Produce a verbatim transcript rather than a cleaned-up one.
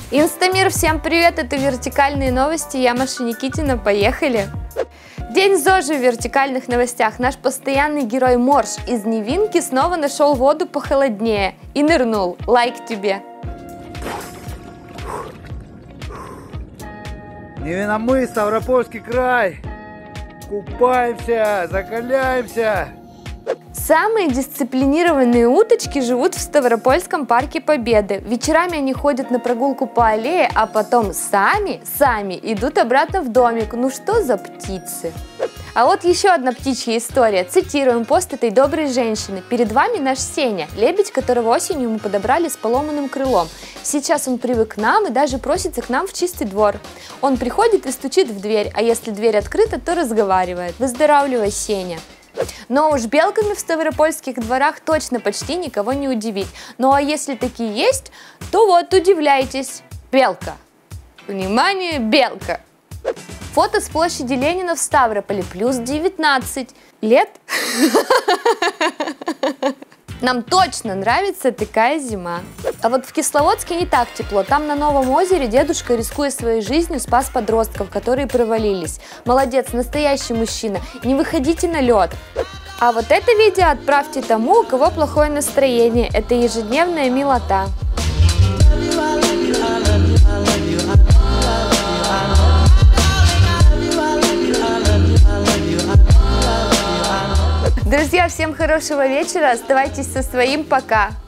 Инстамир, всем привет, это вертикальные новости, я Маша Никитина, поехали! День ЗОЖи в вертикальных новостях. Наш постоянный герой Морж из Невинки снова нашел воду похолоднее и нырнул. Лайк тебе! Невиномыск, Ставропольский край! Купаемся, закаляемся! Самые дисциплинированные уточки живут в Ставропольском парке Победы. Вечерами они ходят на прогулку по аллее, а потом сами, сами идут обратно в домик. Ну что за птицы? А вот еще одна птичья история. Цитируем пост этой доброй женщины. Перед вами наш Сеня, лебедь, которого осенью мы подобрали с поломанным крылом. Сейчас он привык к нам и даже просится к нам в чистый двор. Он приходит и стучит в дверь, а если дверь открыта, то разговаривает. Выздоравливай, Сеня. Но уж белками в ставропольских дворах точно почти никого не удивить. Ну а если такие есть, то вот удивляйтесь. Белка. Внимание, белка. Фото с площади Ленина в Ставрополе. Плюс девятнадцать лет. Нам точно нравится такая зима. А вот в Кисловодске не так тепло. Там на Новом озере дедушка, рискуя своей жизнью, спас подростков, которые провалились. Молодец, настоящий мужчина. Не выходите на лед. А вот это видео отправьте тому, у кого плохое настроение. Это ежедневная милота. Друзья, всем хорошего вечера. Оставайтесь со своим. Пока.